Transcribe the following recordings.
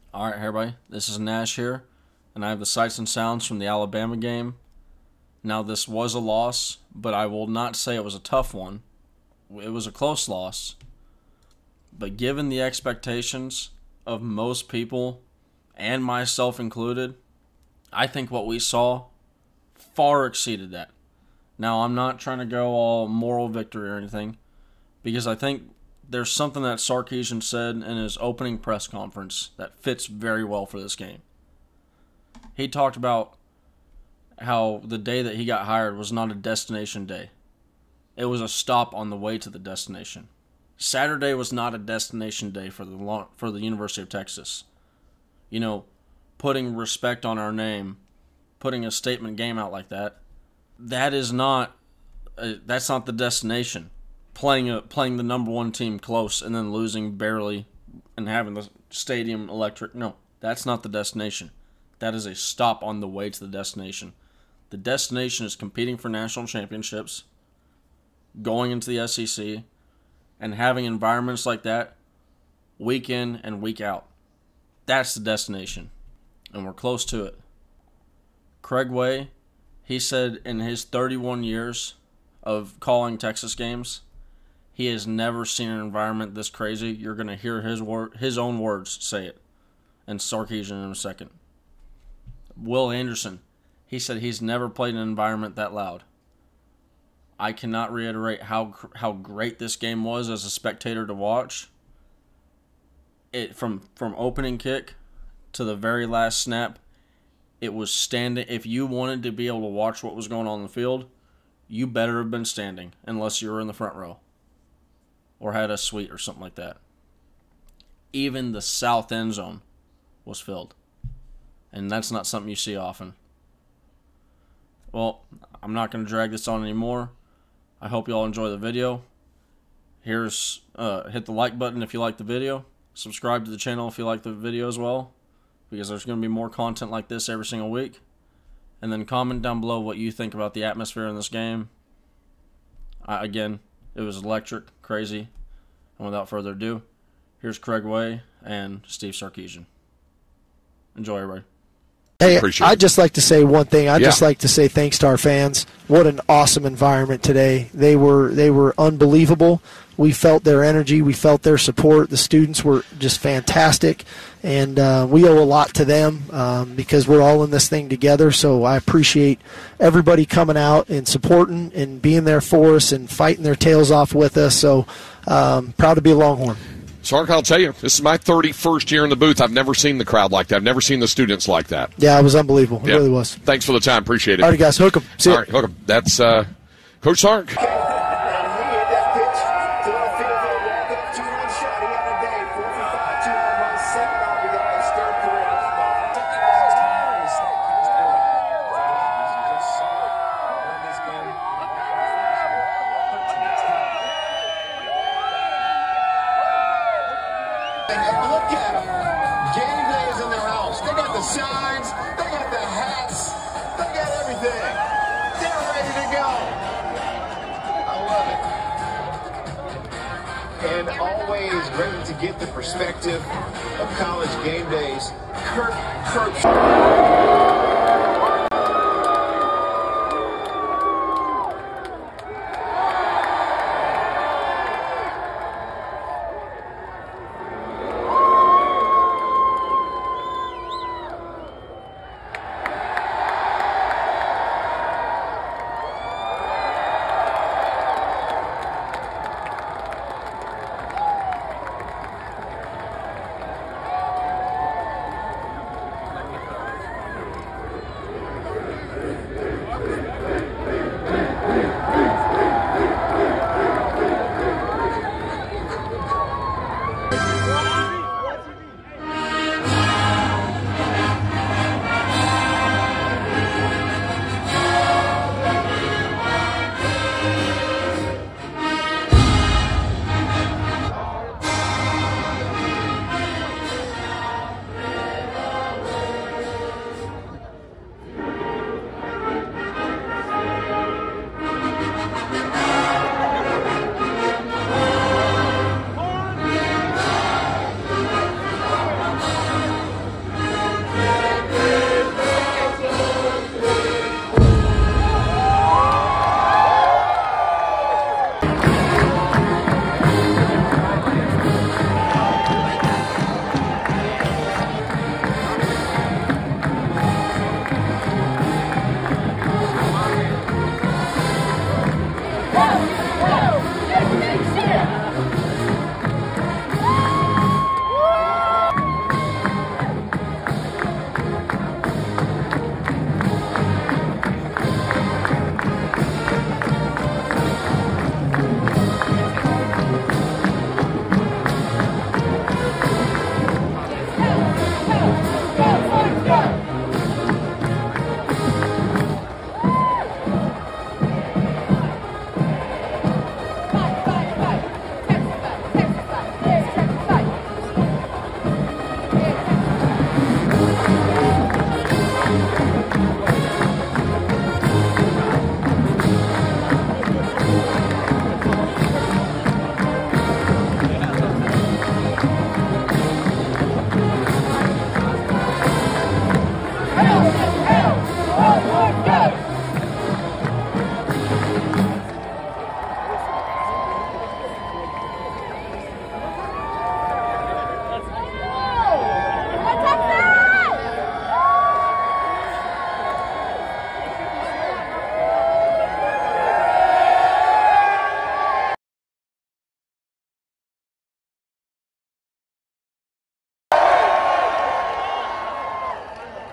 Alright, everybody, this is Nash here, and I have the sights and sounds from the Alabama game. Now, this was a loss, but I will not say it was a tough one. It was a close loss. But given the expectations of most people, and myself included, I think what we saw far exceeded that. Now, I'm not trying to go all moral victory or anything, because I think there's something that Sarkisian said in his opening press conference that fits very well for this game. He talked about how the day that he got hired was not a destination day. It was a stop on the way to the destination. Saturday was not a destination day for the University of Texas. You know, putting respect on our name, putting a statement game out like that, that's not the destination. Playing the number one team close and then losing barely and having the stadium electric. No, that's not the destination. That is a stop on the way to the destination. The destination is competing for national championships, going into the SEC, and having environments like that week in and week out. That's the destination, and we're close to it. Craig Way, he said in his 31 years of calling Texas games, he has never seen an environment this crazy. You're going to hear his own words say it, and Sarkisian in a second. Will Anderson, he said he's never played an environment that loud. I cannot reiterate how great this game was as a spectator to watch. It from opening kick to the very last snap, it was standing. If you wanted to be able to watch what was going on in the field, you better have been standing, unless you were in the front row or had a suite or something like that. Even the south end zone was filled. And that's not something you see often. Well, I'm not going to drag this on anymore. I hope you all enjoy the video. Here's hit the like button if you like the video. Subscribe to the channel if you like the video as well, because there's going to be more content like this every single week. And then comment down below what you think about the atmosphere in this game. Again, it was electric, crazy. And without further ado, here's Craig Way and Steve Sarkisian. Enjoy, everybody. Hey, I'd just like to say one thing. I'd just like to say thanks to our fans. What an awesome environment today. They were unbelievable. We felt their energy. We felt their support. The students were just fantastic. And we owe a lot to them because we're all in this thing together. So I appreciate everybody coming out and supporting and being there for us and fighting their tails off with us. So proud to be a Longhorn. Sark, I'll tell you, this is my 31st year in the booth. I've never seen the crowd like that. I've never seen the students like that. Yeah, it was unbelievable. It really was. Thanks for the time. Appreciate it. All right, guys. Hook 'em. See ya. All right, hook 'em. That's Coach Sark. Look at them. Game day is in their house. They got the signs. They got the hats. They got everything. They're ready to go. I love it. And always great to get the perspective of college game days. Kirk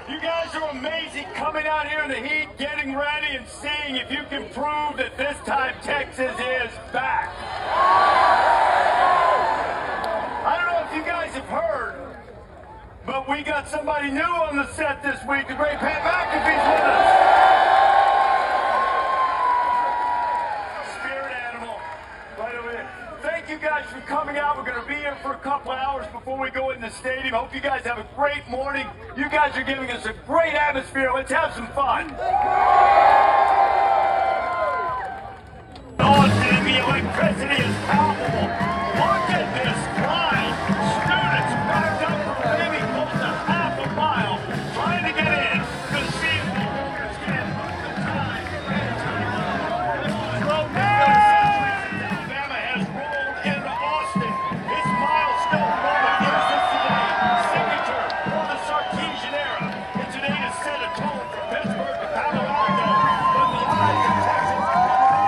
You guys are amazing coming out here in the heat, getting ready, and seeing if you can prove that this time Texas is back. I don't know if you guys have heard, but we got somebody new on the set this week. The great Pat McAfee's with us. Spirit animal, right over here. Thank you guys for coming out. We're going to be here for a couple hours before we go in the stadium. Hope you guys have a great morning. You guys are giving us a great atmosphere. Let's have some fun. Austin, the electricity is palpable. Look at this line. Students backed up from maybe close to half a mile trying to get in to see if the Warriors can move the tide. Alabama has rolled into Austin. His milestone moment is this today. Signature for the Sarkeesian era. And today to set a tone from Pittsburgh to Palo Alto. But the eyes of Texas are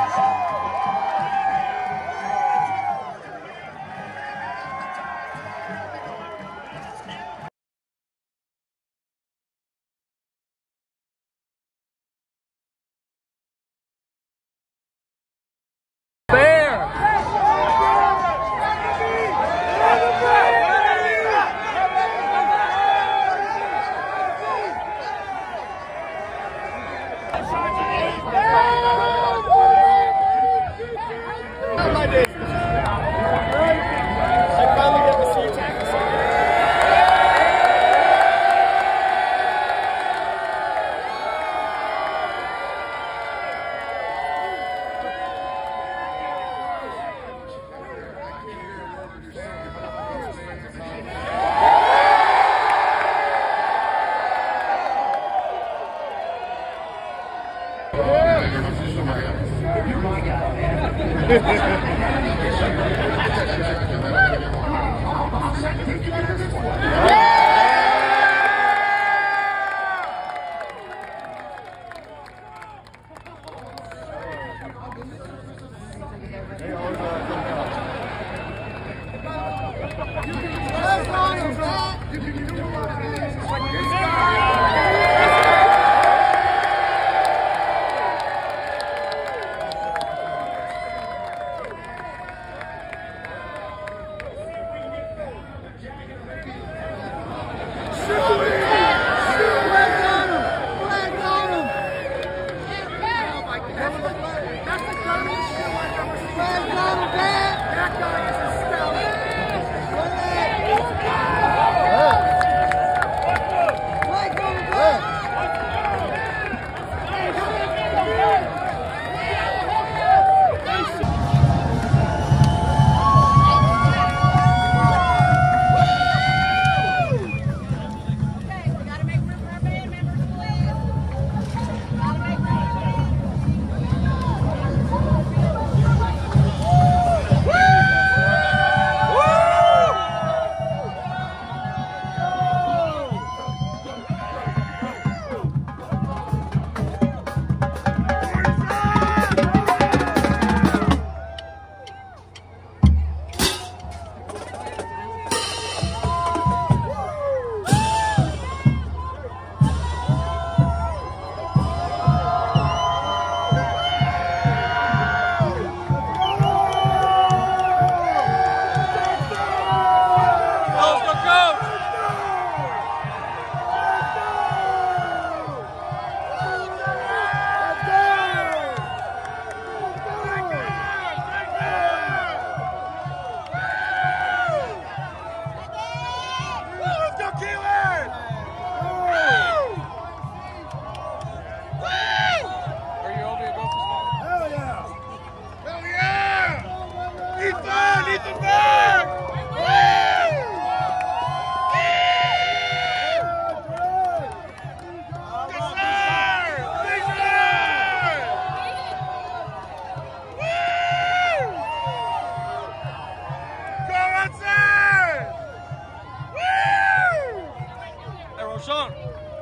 Roshan!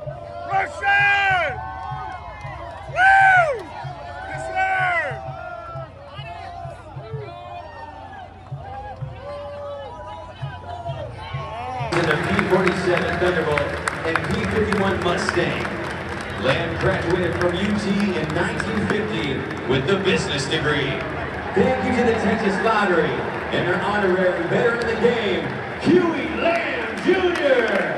Roshan! Woo! Yes, sir! In the P-47 Thunderbolt and P-51 Mustang. Lamb graduated from UT in 1950 with the business degree. Thank you to the Texas Lottery and their honorary veteran of the game, Huey Lamb Jr.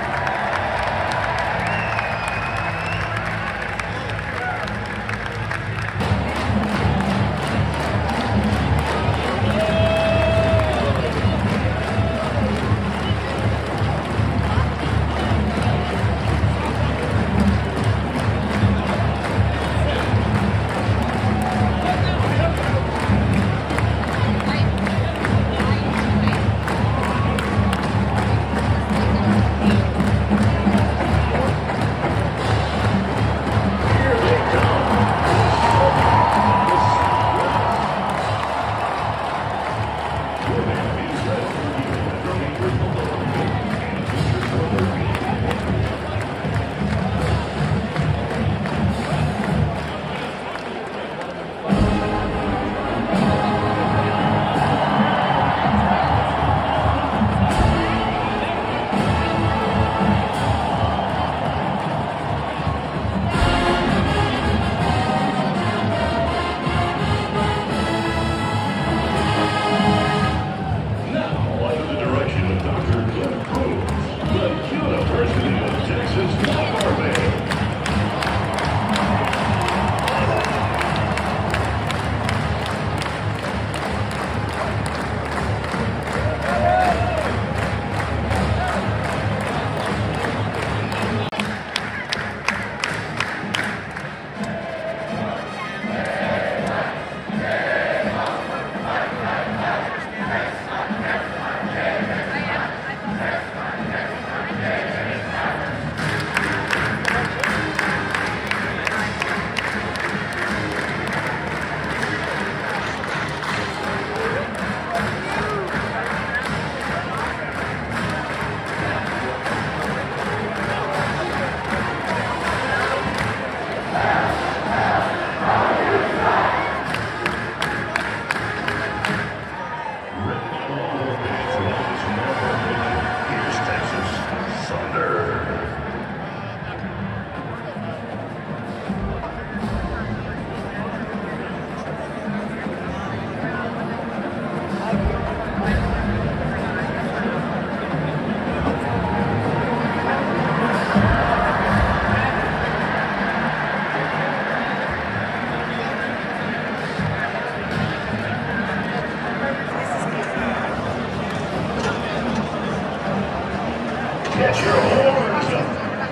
Get your horns up.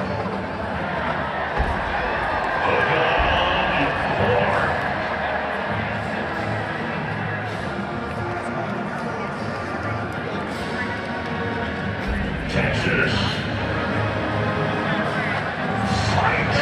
Hook on and Texas. Fight.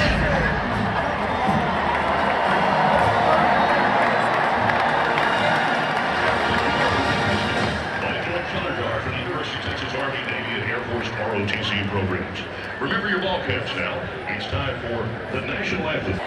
ROTC programs. Remember your ball caps now. It's time for the National Anthem.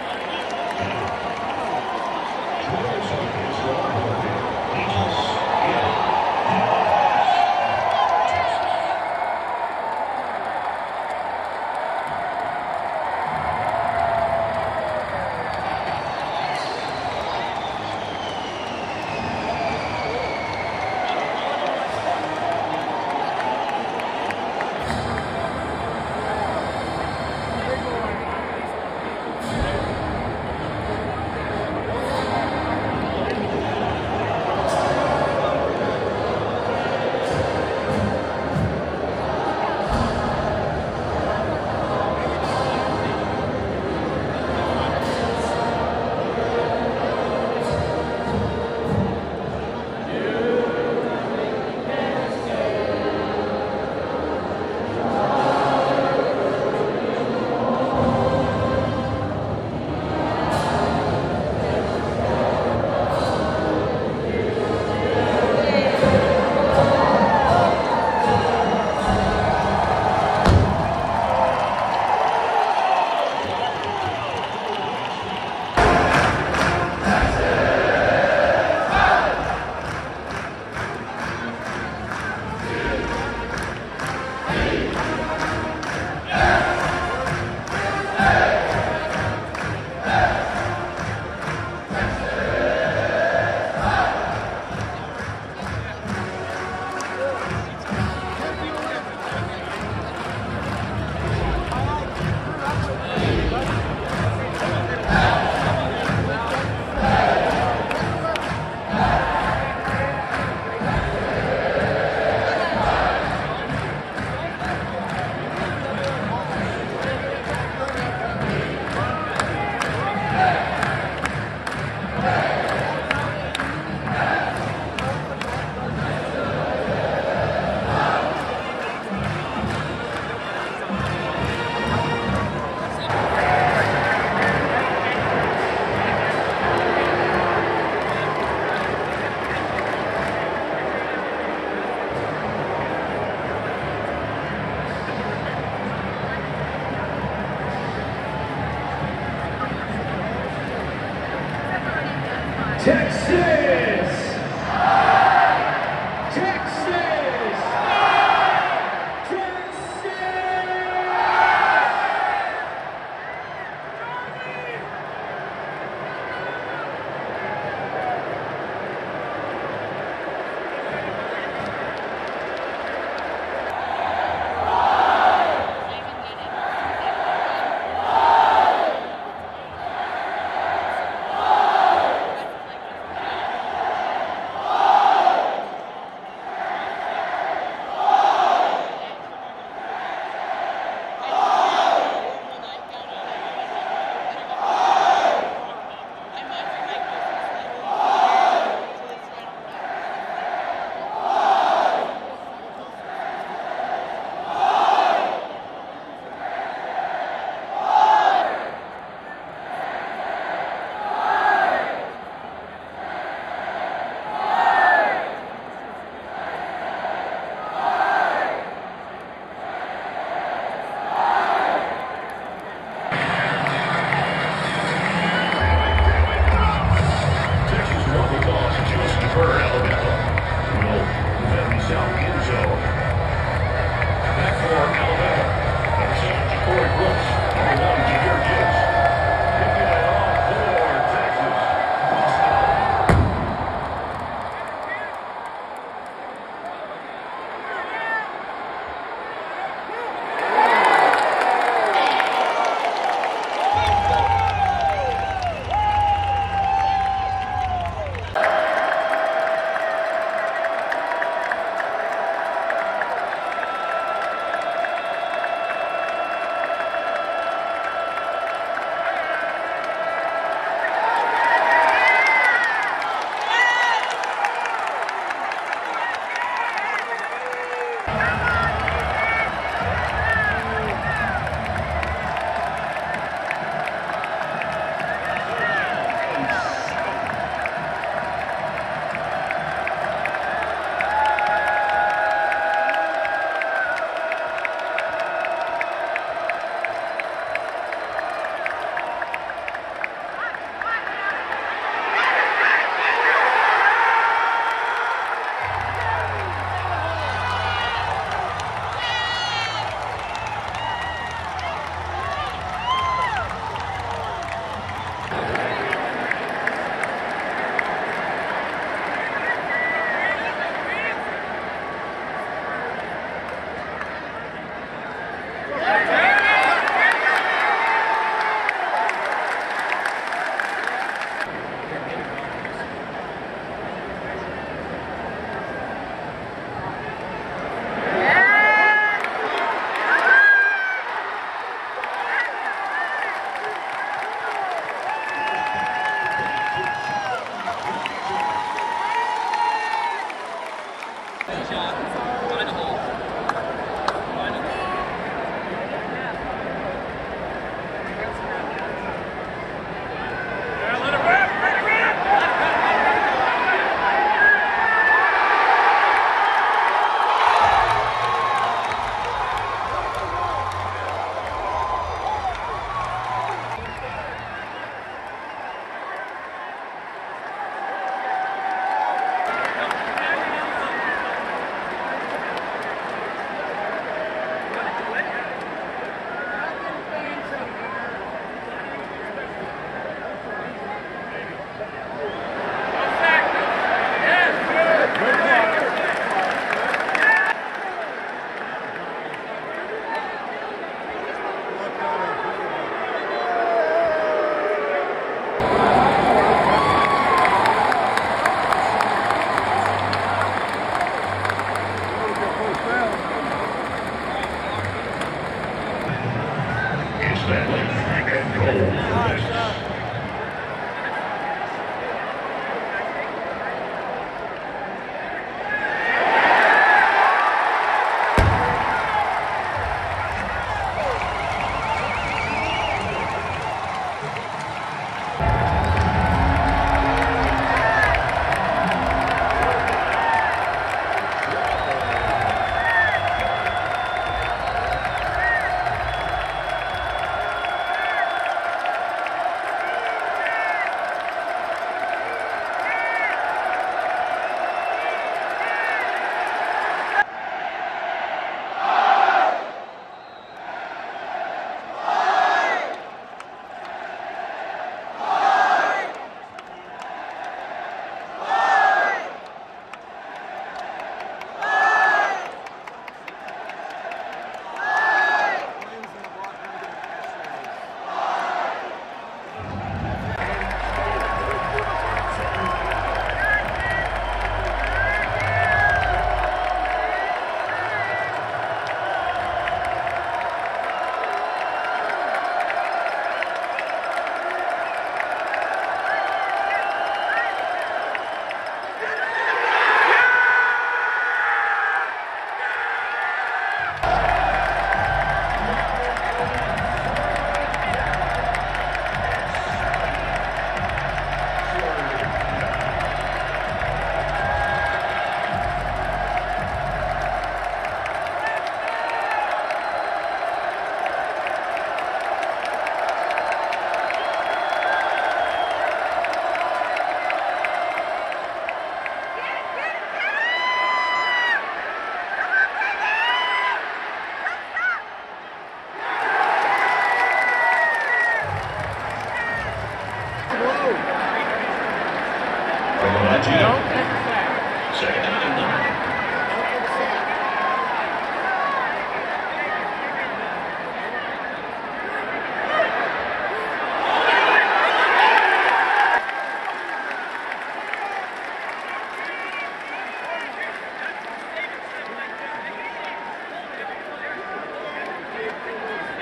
Texas!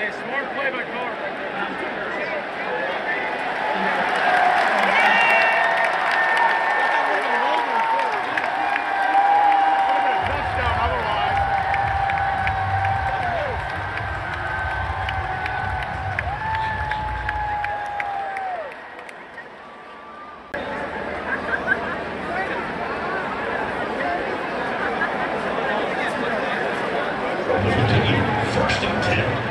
Smart play by Carter. Touchdown otherwise. First and 10.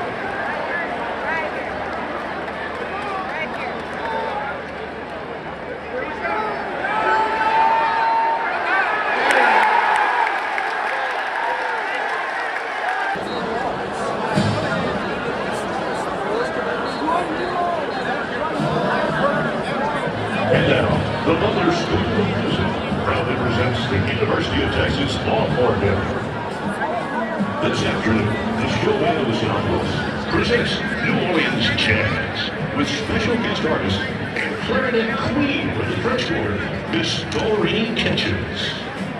And now, the Butler School of Music proudly presents the University of Texas Longhorn Band. This afternoon, the show band of the Southwest presents New Orleans Jazz with special guest artist and clarinet queen for the French Quarter, Miss Doreen Kitchens.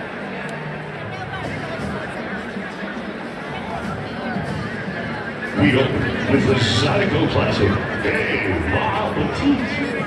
We open with the Zydeco classic, Hey Ma Petite.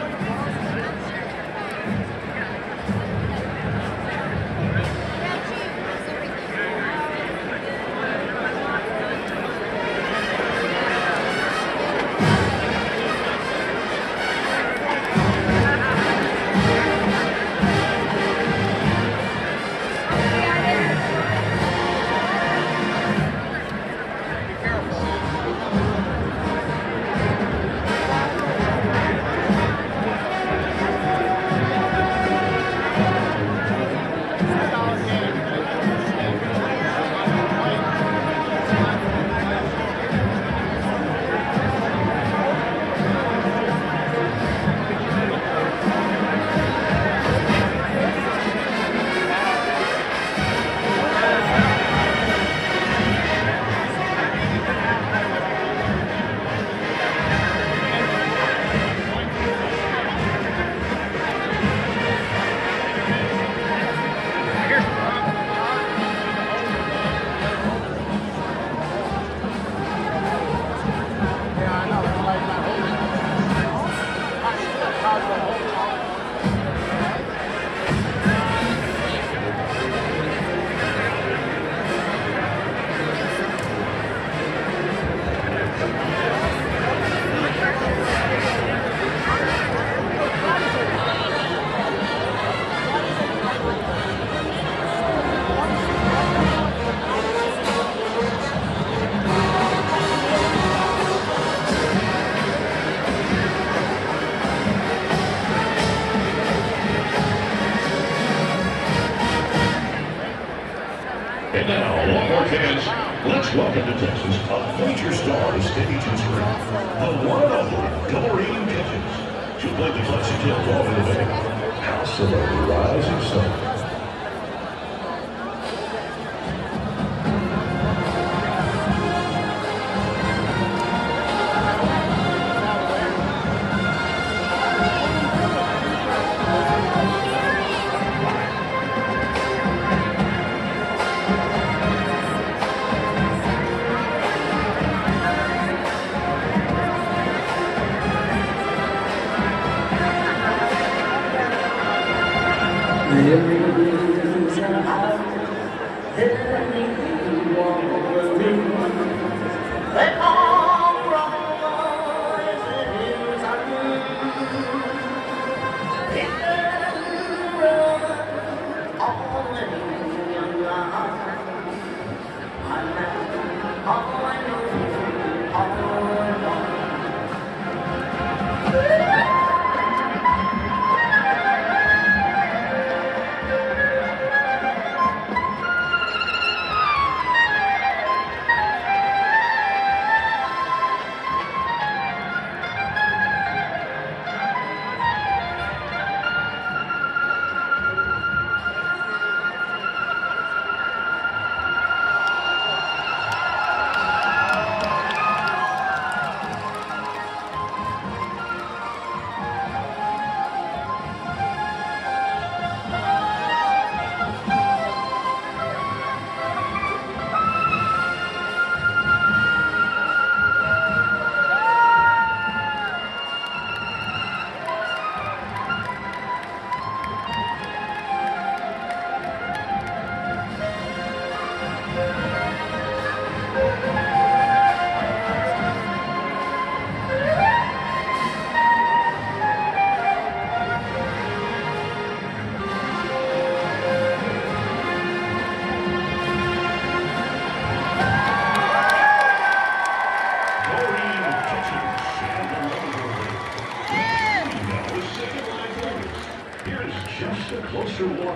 And now, Longhorn fans, let's welcome to Texas a major star of stage history, the one and only Doreen Kitchens. She played the classic hit all in the band, House of the Rising Sun.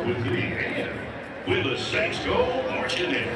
start with the and with the Saints go marching in.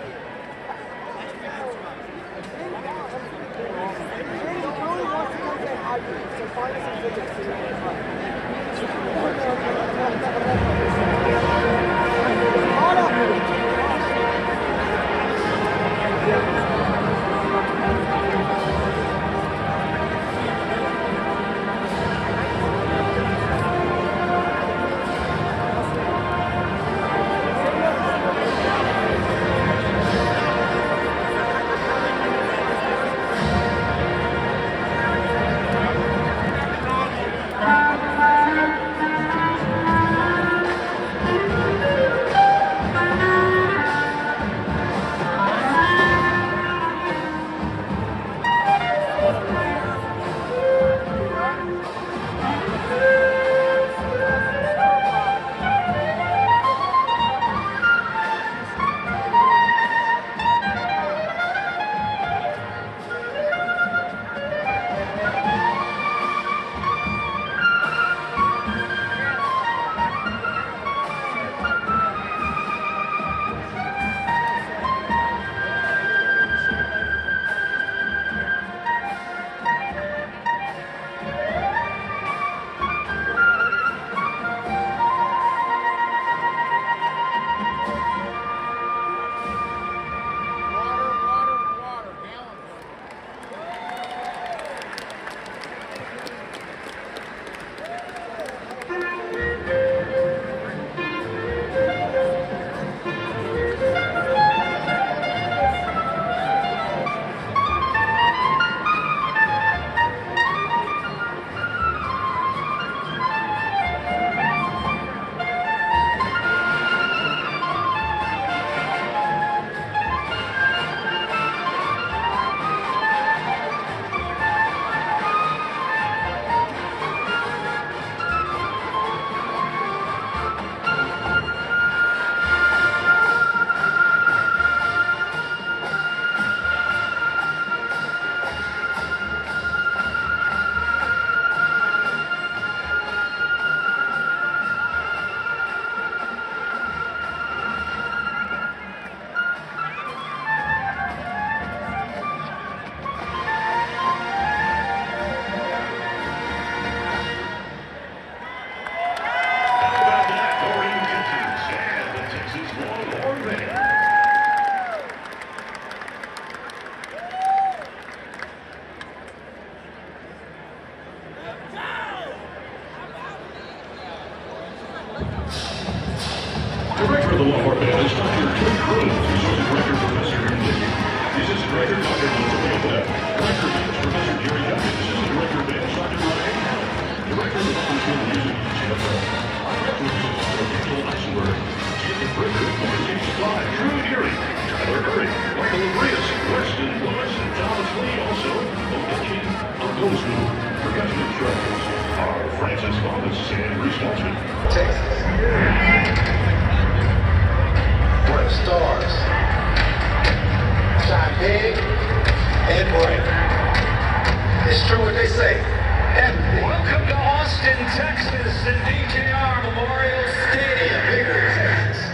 Director of the Longhorn Band is Dr. Tim Cruz, Associate Director Professor Nicky. Assistant Director Dr. Melissa Leota. Director of Dance Professor Jerry Duckett. Assistant Director of Dance Dr. Ryan Allen. Director of the Local Music Jeff Rangel Eisenberg. Chief Bricker, Steve Supply, Drew Geary, Tyler Curry, Michael Andreas, Weston Willis, and Thomas Lee. Also, Local King, Uncle School. Percussion instructors are Francis Thomas and Bruce Walshman. Texas. Where the stars shine big and bright. It's true what they say. Welcome to Austin, Texas, and DKR Memorial Stadium. Bigger Texas.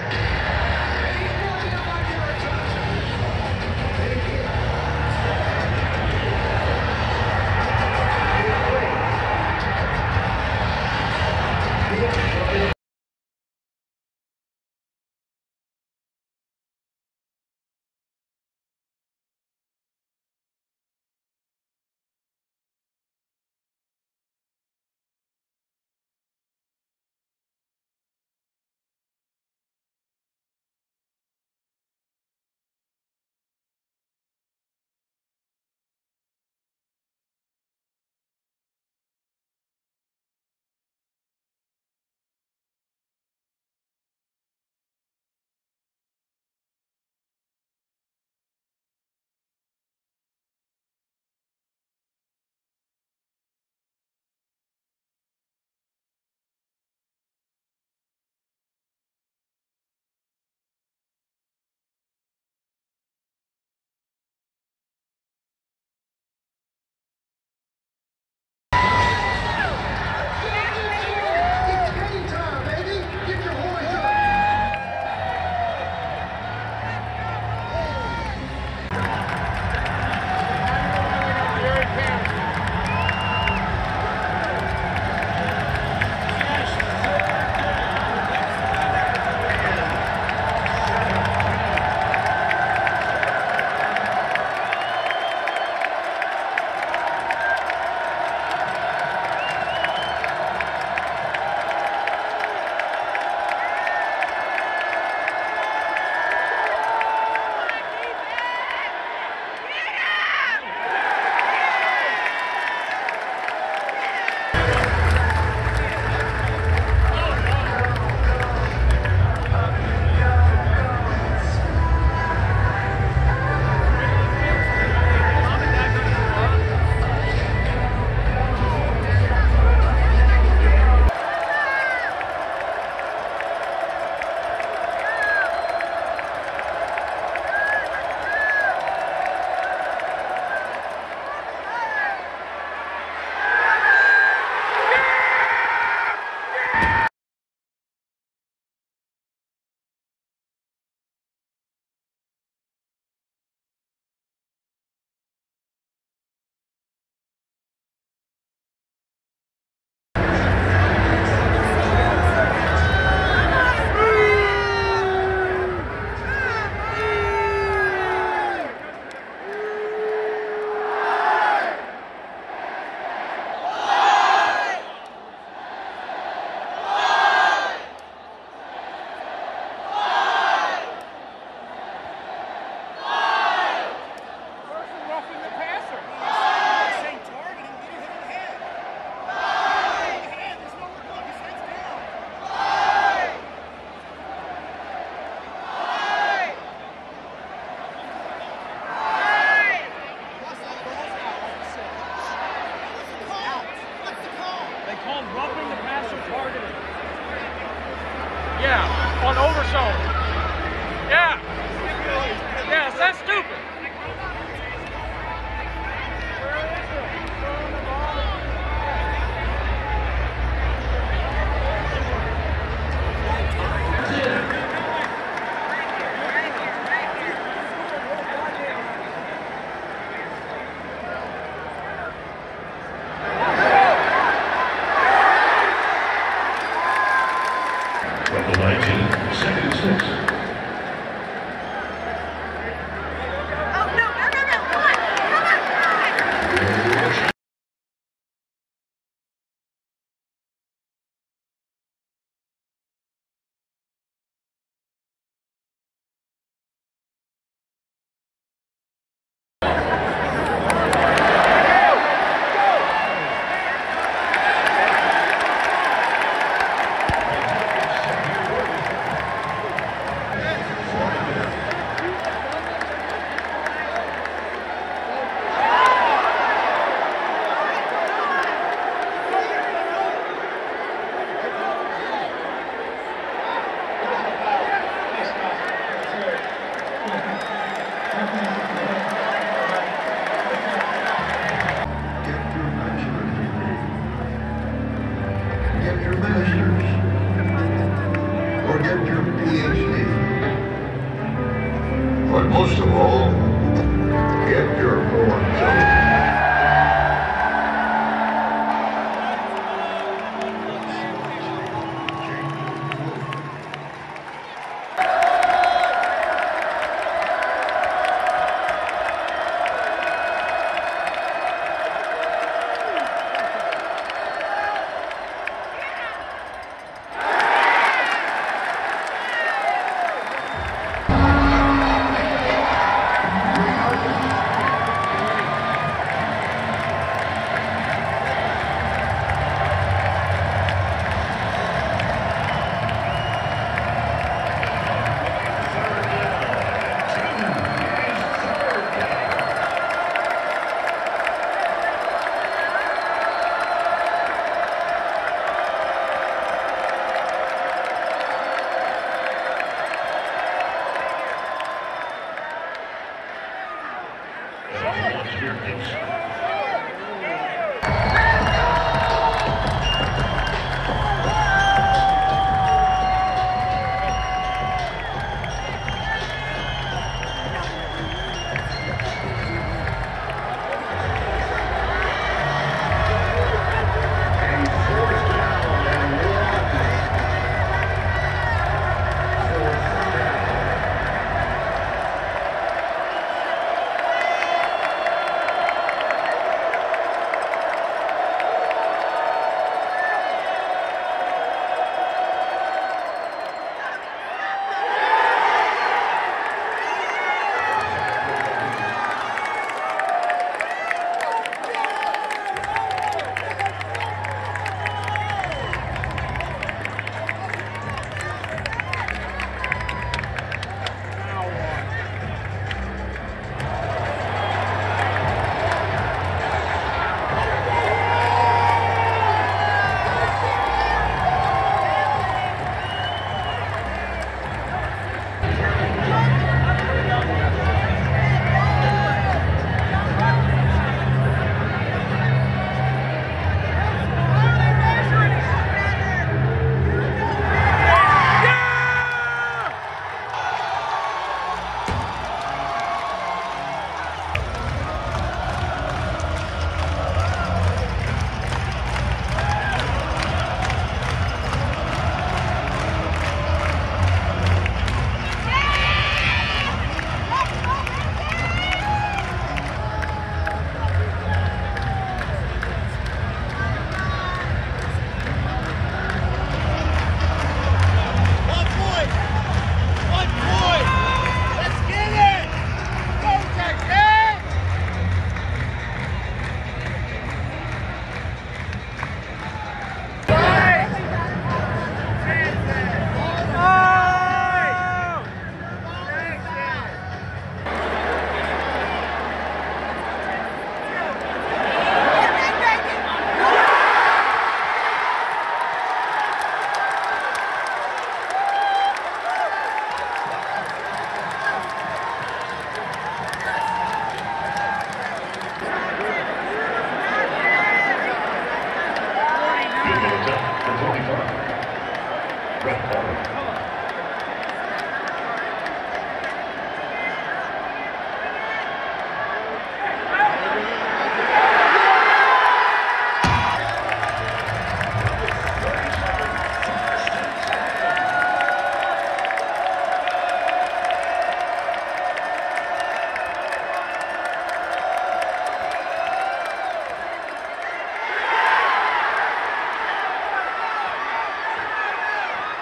Baker for Joey.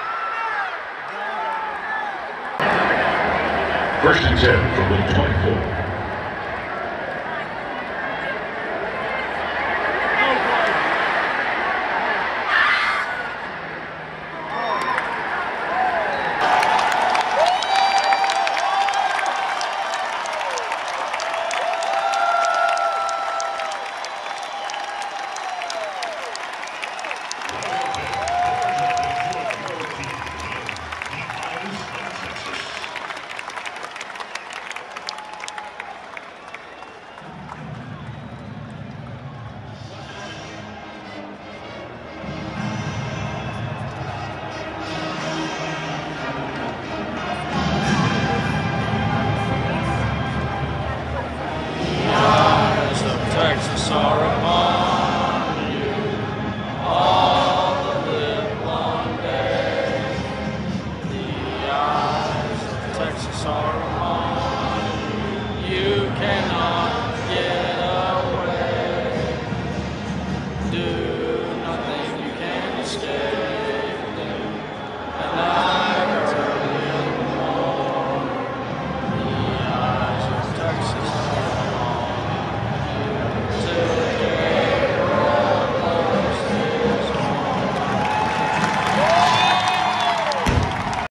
First and 10 from the 24.